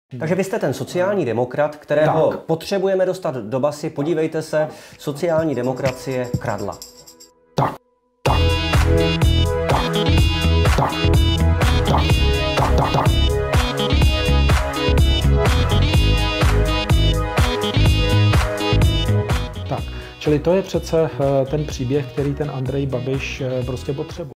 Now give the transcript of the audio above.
Takže vy jste ten sociální demokrat, kterého potřebujeme dostat do basy. Podívejte se, sociální demokracie kradla. Tak. Čili to je přece ten příběh, který ten Andrej Babiš prostě potřebuje.